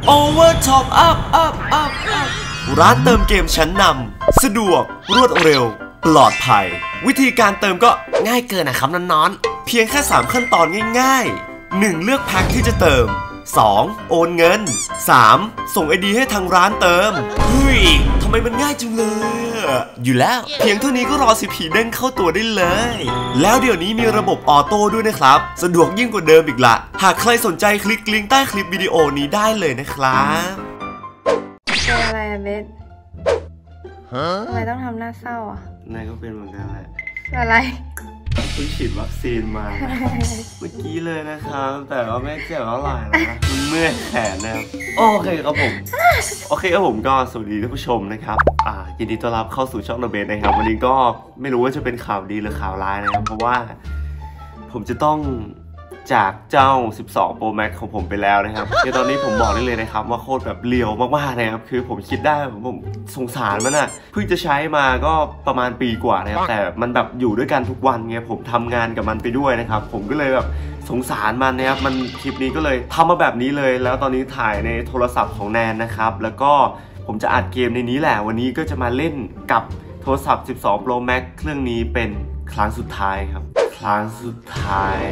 Over Top Up ร้านเติมเกมชั้นนำสะดวกรวดเร็วปลอดภัยวิธีการเติมก็ง่ายเกินนะครับน้องๆเพียงแค่3ขั้นตอนง่ายๆ 1. เลือกแพ็คที่จะเติม 2. โอนเงิน 3. ส่ง ID ให้ทางร้านเติมเฮ้ยทำไมมันง่ายจังเลยอยู่แล้วเพียงเท่านี้ก็รอ CP เด้งเข้าตัวได้เลยแล้วเดี๋ยวนี้มีระบบออโต้ด้วยนะครับสะดวกยิ่งกว่าเดิมอีกละหากใครสนใจคลิกลิงก์ใต้คลิปวิดีโอนี้ได้เลยนะครับเป็นอะไรอะเบสทำไมต้องทำหน้าเศร้าอ่ะนายก็เป็นเหมือนกันแหละอะไรเพิ่งฉีดวัคซีนมาเมื่อกี้เลยนะครับแต่ว่าไม่เจ็บเท่าไหร่นะมันเมื่อยแขนนะครับโอเคครับผมก็สวัสดีท่านผู้ชมนะครับยินดีต้อนรับเข้าสู่ช่องเบสนะครับวันนี้ก็ไม่รู้ว่าจะเป็นข่าวดีหรือข่าวร้ายนะครับเพราะว่าผมจะต้องจากเจ้า12 Pro Max ของผมไปแล้วนะครับในตอนนี้ผมบอกได้เลยนะครับว่าโคตรแบบเลียวมากๆนะครับคือผมคิดได้ผมสงสารมันอะเพิ่งจะใช้มาก็ประมาณปีกว่านะครับแต่มันแบบอยู่ด้วยกันทุกวันไงผมทำงานกับมันไปด้วยนะครับผมก็เลยแบบสงสารมันนะครับมันคลิปนี้ก็เลยทำมาแบบนี้เลยแล้วตอนนี้ถ่ายในโทรศัพท์ของแนนนะครับแล้วก็ผมจะอัดเกมในนี้แหละวันนี้ก็จะมาเล่นกับโทรศัพท์12 Pro Max เครื่องนี้เป็นครั้งสุดท้ายครับครั้งสุดท้าย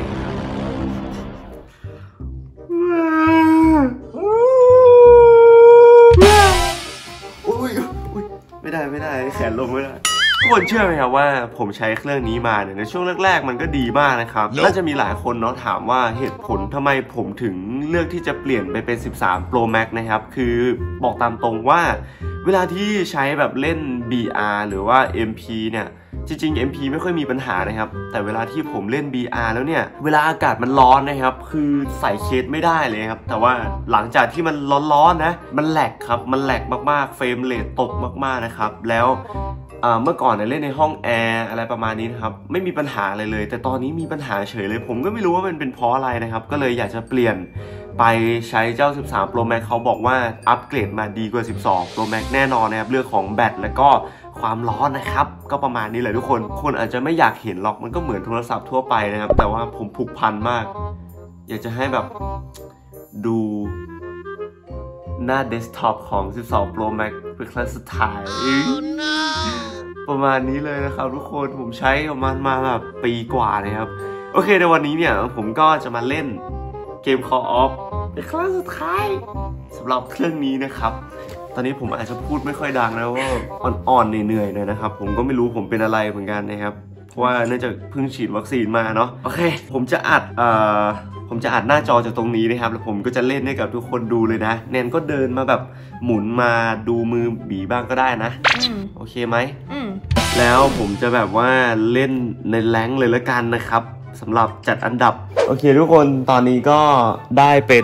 ไม่ได้แขนลงไม่ได้ทุกคนเชื่อไหมครับว่าผมใช้เครื่องนี้มาเนี่ยในช่วงแรกๆมันก็ดีมากนะครับน่าจะมีหลายคนเนาะถามว่าเหตุผลทำไมผมถึงเลือกที่จะเปลี่ยนไปเป็น13 Pro Max นะครับคือบอกตามตรงว่าเวลาที่ใช้แบบเล่น BR หรือว่า MP เนี่ยจริงๆ MP ไม่ค่อยมีปัญหานะครับแต่เวลาที่ผมเล่น BR แล้วเนี่ยเวลาอากาศมันร้อนนะครับคือใส่เคสไม่ได้เลยครับแต่ว่าหลังจากที่มันร้อนๆนะมันแหลกครับมันแหลกมากๆเฟรมเรทตกมากๆนะครับแล้วเมื่อก่อนเนี่ยเล่นในห้องแอร์อะไรประมาณนี้นะครับไม่มีปัญหาอะไรเลยแต่ตอนนี้มีปัญหาเฉยเลยผมก็ไม่รู้ว่ามันเป็นเพราะอะไรนะครับก็เลยอยากจะเปลี่ยนไปใช้เจ้า13 Pro Max เขาบอกว่าอัปเกรดมาดีกว่า12 Pro Max แน่นอนนะครับเรื่องของแบตแล้วก็ความร้อนนะครับก็ประมาณนี้แหละทุกคนอาจจะไม่อยากเห็นหรอกมันก็เหมือนโทรศัพท์ทั่วไปนะครับแต่ว่าผมผูกพันมากอยากจะให้แบบดูหน้าเดสก์ท็อปของ12 Pro Max เป็นครั้งสุดท้ายประมาณนี้เลยนะครับทุกคนผมใช้กับมันมาแบบปีกว่านะครับโอเคในวันนี้เนี่ยผมก็จะมาเล่นเกม Call of เป็นครั้งสุดท้ายสำหรับเครื่องนี้นะครับตอนนี้ผมอาจจะพูดไม่ค่อยดังนะว่าอ่อนๆเหนื่อยๆเลยนะครับผมก็ไม่รู้ผมเป็นอะไรเหมือนกันนะครับเพราะว่าเนื่องจากเพิ่งฉีดวัคซีนมาเนาะโอเคผมจะอัดหน้าจอจากตรงนี้นะครับแล้วผมก็จะเล่นให้กับทุกคนดูเลยนะแนนก็เดินมาแบบหมุนมาดูมือบีบ้างก็ได้นะโอเคไหมแล้วผมจะแบบว่าเล่นในแรงค์เลยละกันนะครับสำหรับจัดอันดับโอเคทุกคนตอนนี้ก็ได้เป็น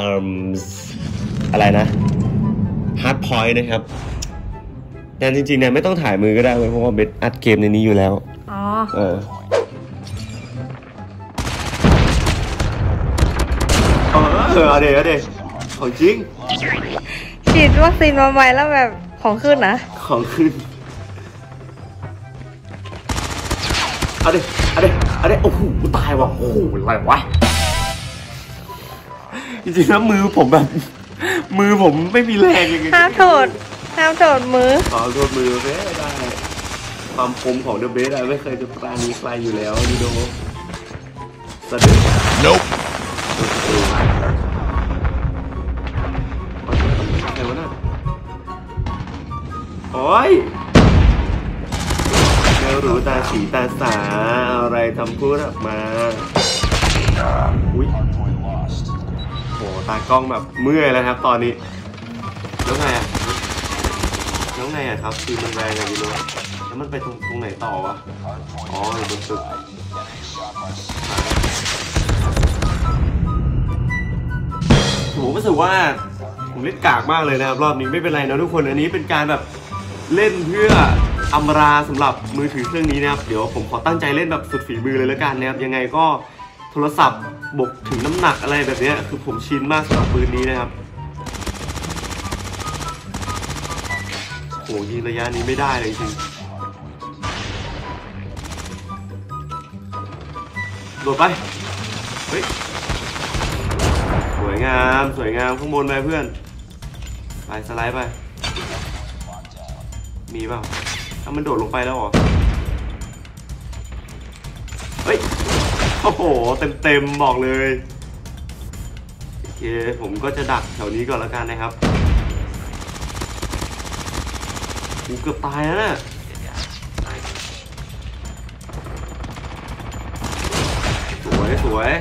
อะไรนะฮาร์ดพอยต์นะครับแต่จริงๆเนี่ยไม่ต้องถ่ายมือก็ได้เพราะว่าเบสอัดเกมในนี้อยู่แล้วเอาเดี๋ยวของจริงฉีดวัคซีนมาใหม่แล้วแบบของขึ้นนะของขึ้นเอาเดี๋ยวโอ้โหตายว่ะโอ้โหอะไรวะจริงๆแล้วมือผมแบบมือผมไม่มีแรงยังไงห้ามโทษมือขอโทษมือไม่ได้ความคมของเดอะเบสไม่เคยจะปราณีใครอยู่แล้วนี่โดสะดุดใครวะน่ะโอ้ยแมวหรูตาสีตาสาอะไรทำพูดออกมาอุ้ยโหตากล้องแบบเมื่อยแล้วครับตอนนี้แล้วไงครับคือมันแรงอะพี่โน้ตแล้วมันไปตรงไหนต่อวะอ๋ออยู่บนตึกผมรู้สึกว่าผมเล่นกากมากเลยนะครับรอบนี้ไม่เป็นไรนะทุกคนอันนี้เป็นการแบบเล่นเพื่ออำลาสำหรับมือถือเครื่องนี้นะครับเดี๋ยวผมขอตั้งใจเล่นแบบสุดฝีมือเลยแล้วกันนะครับยังไงก็โทรศัพท์บวกถึงน้ำหนักอะไรแบบนี้คือผมชินมากสำหรับปืนนี้นะครับโอ้ยิงระยะนี้ไม่ได้เลยจริงโดดไปเฮ้ยสวยงามข้างบนเลยเพื่อนไปสไลด์ไปมีเปล่าถ้ามันโดดลงไปแล้วเหรอเฮ้ยโอ้โหเต็มบอกเลยโอเคผมก็จะดักแถวนี้ก่อนแล้วกันนะครับกูเกือบตายแล้วนะสวย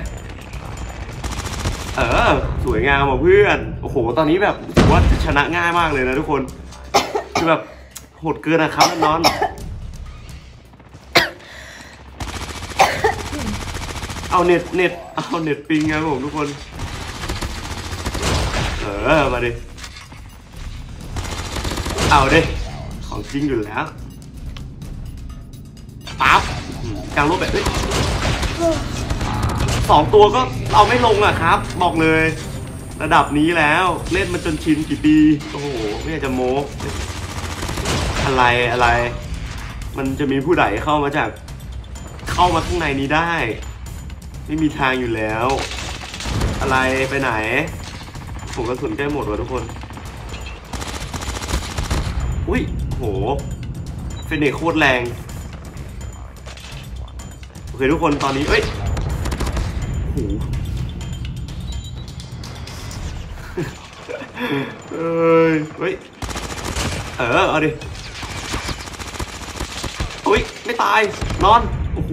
สวยงามอ่ะเพื่อนโอ้โหตอนนี้แบบถือว่าชนะง่ายมากเลยนะทุกคนคือแบบโหดเกินนะครับนอนเอาเน็ตปิงครับผมทุกคนมาดิเอาดิของจริงอยู่แล้วปั๊บกลางรูปแบบนี้2 ตัวก็เอาไม่ลงอ่ะครับบอกเลยระดับนี้แล้วเล่นมาจนชินกี่ปีโอ้โหไม่อยากจะโม้อะไรมันจะมีผู้ใดเข้ามาข้างในนี้ได้ไม่มีทางอยู่แล้วอะไรไปไหนผมกระสุนใกล้หมดว่ะทุกคนอุ้ยโหเฟเนกโคตรแรงโอเคทุกคนตอนนี้เอ้ยโหเฮ้ยเอาดิอุ้ยไม่ตายนอนโอ้โห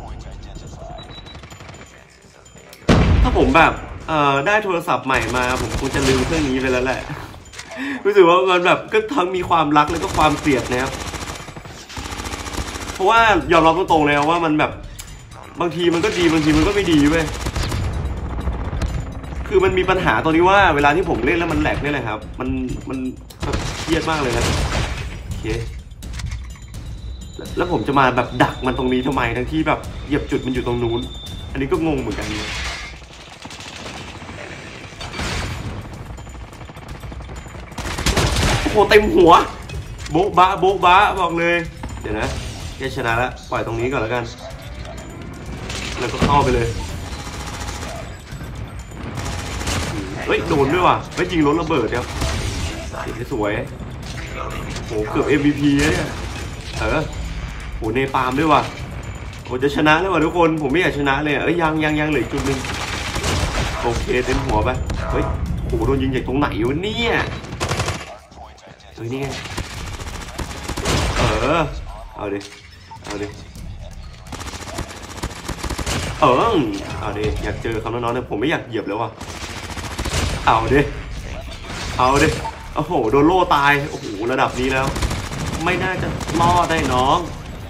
ถ้าผมแบบได้โทรศัพท์ใหม่มาผมคงจะลืมเครื่องนี้ไปแล้วแหละรู้สึกว่ามันแบบก็ทั้งมีความรักแล้วก็ความเกลียดนะครับเพราะว่ายอมรับตรงๆเลยว่ามันแบบบางทีมันก็ดีบางทีมันก็ไม่ดีเว้ยคือมันมีปัญหาตรงนี้ว่าเวลาที่ผมเล่นแล้วมันแหลกนี่แหละครับมันแบบเครียดมากเลยนะโอเคแล้วผมจะมาแบบดักมันตรงนี้ทำไมทั้งที่แบบเหยียบจุดมันอยู่ตรงนู้นอันนี้ก็งงเหมือนกันโอ้โหเต็มหัวโบ๊ะบ้าบอกเลยเดี๋ยวนะแกชนะแล้วปล่อยตรงนี้ก่อนแล้วกันแล้วก็เข้าไปเลยเฮ้ยโดนด้วยว่ะไม่จริงรถระเบิดครับสวยโหเกือบ MVP เนี่ยโหเนปาล์มด้วยว่ะโหจะชนะแล้วว่ะทุกคนผมไม่อยากชนะเลยยังเหลือจุดนึงโอเคเต็มหัวไปเฮ้ยโหโดนยิงจากตรงไหนวะเนี่ยนี่ไงเอาดิเอาดิอยากเจอคำน้องๆเนี่ยผมไม่อยากเหยียบแล้วว่ะเอาดิโอ้โหโดนโล่ตายโอ้โหระดับนี้แล้วไม่น่าจะรอดได้น้อง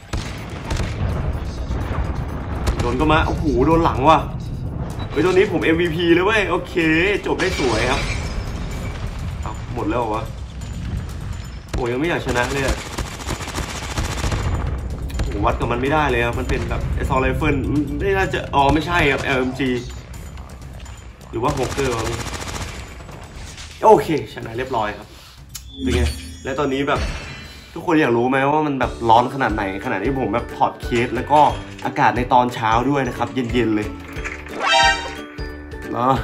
โดนก็มาโอ้โหโดนหลังว่ะเฮ้ยตัวนี้ผม MVP เลยเว้ยโอเคจบได้สวยครับเอาหมดแล้ววะโอ้ยังไม่อยากชนะเลยผมวัดกับมันไม่ได้เลยครับมันเป็นแบบไอซอลไรเฟิลไม่น่าจะไม่ใช่ครับ LMG หรือว่าโฮเกอร์โอเคชนะเรียบร้อยครับเป็นไงและตอนนี้แบบทุกคนอยากรู้ไหมว่ามันแบบร้อนขนาดไหนขนาดที่ผมแบบถอดเคสแล้วก็อากาศในตอนเช้าด้วยนะครับเย็นๆเลยเนาะ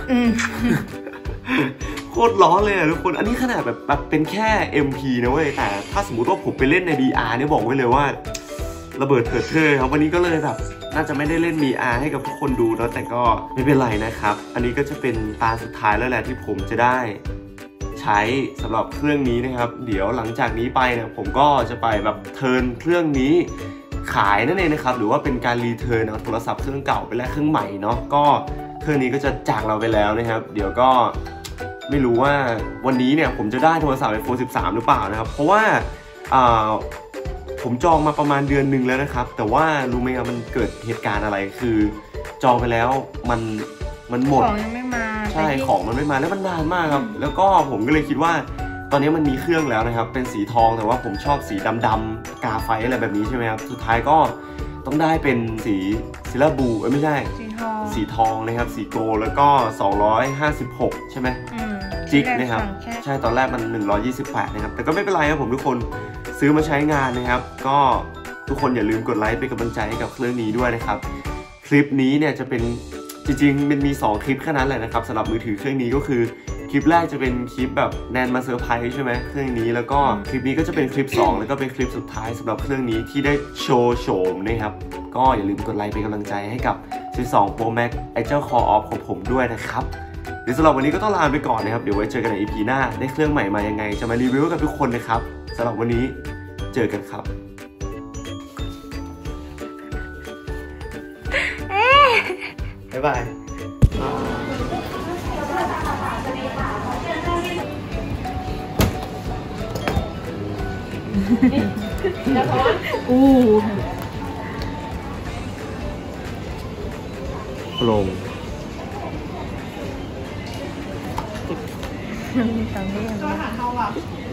โคตรร้อนเลยทุกคนอันนี้ขนาดแบบเป็นแค่ MP นะเว้ยแต่ถ้าสมมุติว่าผมไปเล่นใน VR เนี่ยบอกไว้เลยว่าระเบิดเถิดเทิงครับวันนี้ก็เลยแบบน่าจะไม่ได้เล่น VR ให้กับทุกคนดูแล้วแต่ก็ไม่เป็นไรนะครับอันนี้ก็จะเป็นตาสุดท้ายแล้วแหละที่ผมจะได้ใช้สำหรับเครื่องนี้นะครับเดี๋ยวหลังจากนี้ไปเนี่ยผมก็จะไปแบบเทิร์นเครื่องนี้ขายนั่นเองนะครับหรือว่าเป็นการรีเทิร์นเอาโทรศัพท์เครื่องเก่าไปแลกเครื่องใหม่เนาะก็เครื่องนี้ก็จะจากเราไปแล้วนะครับเดี๋ยวก็ไม่รู้ว่าวันนี้เนี่ยผมจะได้โทรศัพท์ iPhone 13หรือเปล่านะครับเพราะว่าผมจองมาประมาณเดือนหนึ่งแล้วนะครับแต่ว่ารู้ไหมครับมันเกิดเหตุการณ์อะไรคือจองไปแล้วมันหมดของยังไม่มาใช่ของมันไม่มาแล้วมันนานมากครับแล้วก็ผมก็เลยคิดว่าตอนนี้มันมีเครื่องแล้วนะครับเป็นสีทองแต่ว่าผมชอบสีดำๆกาไฟอะไรแบบนี้ใช่ไหมครับสุดท้ายก็ต้องได้เป็นสีซิลาบูไม่ใช่สีทองนะครับสีโกลแล้วก็256ใช่ไหมจิกนะครับใช่ตอนแรกมัน128นะครับแต่ก็ไม่เป็นไรครับผมทุกคนซื้อมาใช้งานนะครับก็ทุกคนอย่าลืมกดไลค์เป็นกำลังใจให้กับเครื่องนี้ด้วยนะครับคลิปนี้เนี่ยจะเป็นจริงๆมันมี2คลิปแค่นั้นแหละนะครับสำหรับมือถือเครื่องนี้ก็คือคลิปแรกจะเป็นคลิปแบบแนนมาเซอร์ไพรส์ใช่ไหมเครื่องนี้แล้วก็คลิปนี้ก็จะเป็นคลิป2แล้วก็เป็นคลิปสุดท้ายสำหรับเครื่องนี้ที่ได้โชว์โฉมนะครับก็อย่าลืมกดไลค์เป็นกำลังใจให้กับ12 Pro Max ไอ้เจ้า Core Off ของผมด้วยนะครับเดี๋ยวสำหรับวันนี้ก็ต้องลาไปก่อนนะครับเดี๋ยวไว้เจอกันใน EP หน้าได้เครื่องใหม่มายังไงจะมารีวิวกับทุกคนนะครับสำหรับวันนี้เจอกันครับบ๊ายบายโปร่งตอนนี้